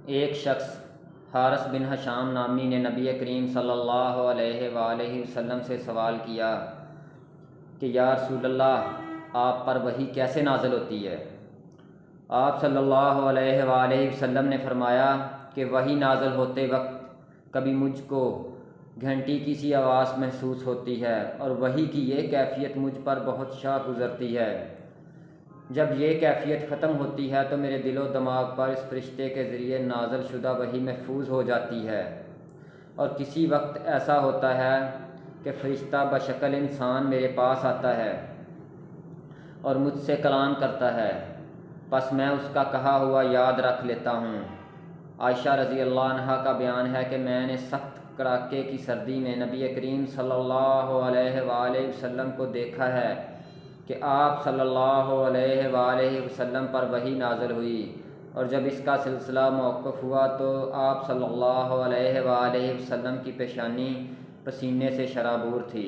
ایک شخص حارث بن حشام نامی نے نبی کریم صلی اللہ علیہ وآلہ وسلم سے سوال کیا کہ یا رسول اللہ، آپ پر وحی کیسے نازل ہوتی ہے؟ آپ صلی اللہ علیہ وآلہ وسلم نے فرمایا کہ وحی نازل ہوتے وقت کبھی مجھ کو گھنٹی کی سی آواز محسوس ہوتی ہے، اور وحی کی یہ کیفیت مجھ پر بہت شاہ گزرتی ہے۔ جب یہ کیفیت ختم ہوتی ہے تو میرے دل و دماغ پر اس فرشتے کے ذریعے نازل شدہ وحی محفوظ ہو جاتی ہے، اور کسی وقت ایسا ہوتا ہے کہ فرشتہ بشکل انسان میرے پاس آتا ہے اور مجھ سے کلام کرتا ہے، پس میں اس کا کہا ہوا یاد رکھ لیتا ہوں۔ عائشہ رضی اللہ عنہا کا بیان ہے کہ میں نے سخت کڑاکے کی سردی میں نبی کریم صلی اللہ علیہ وآلہ وسلم کو دیکھا ہے کہ آپ صلی اللہ علیہ وآلہ وسلم پر وحی نازل ہوئی، اور جب اس کا سلسلہ موقف ہوا تو آپ صلی اللہ علیہ وآلہ وسلم کی پیشانی پسینے سے شرابور تھی،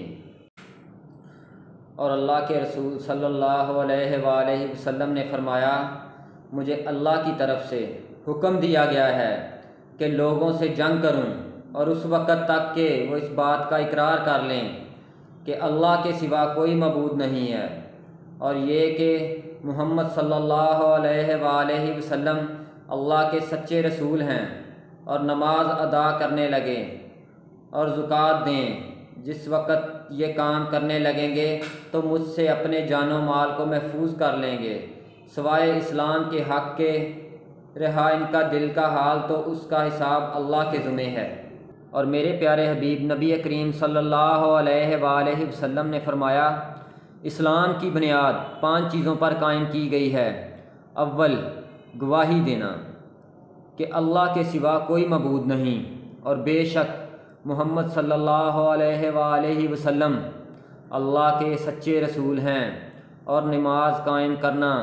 اور اللہ کے رسول صلی اللہ علیہ وآلہ وسلم نے فرمایا، مجھے اللہ کی طرف سے حکم دیا گیا ہے کہ لوگوں سے جنگ کروں، اور اس وقت تک کہ وہ اس بات کا اقرار کر لیں کہ اللہ کے سوا کوئی معبود نہیں ہے، اور یہ کہ محمد صلی اللہ علیہ وآلہ وسلم اللہ کے سچے رسول ہیں، اور نماز ادا کرنے لگیں اور زکوٰۃ دیں۔ جس وقت یہ کام کرنے لگیں گے تو مجھ سے اپنے جان و مال کو محفوظ کر لیں گے، سوائے اسلام کے حق کے رہا ان کا دل کا حال تو اس کا حساب اللہ کے ذمہ ہے۔ اور میرے پیارے حبیب نبی کریم صلی اللہ علیہ وآلہ وسلم نے فرمایا، اسلام کی بنیاد 5 چیزوں پر قائم کی گئی ہے۔ اول، گواہی دینا کہ اللہ کے سوا کوئی معبود نہیں، اور بے شک محمد صلی اللہ علیہ وآلہ وسلم اللہ کے سچے رسول ہیں، اور نماز قائم کرنا،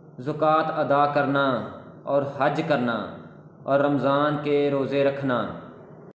زکوٰۃ ادا کرنا، اور حج کرنا، اور رمضان کے روزے رکھنا۔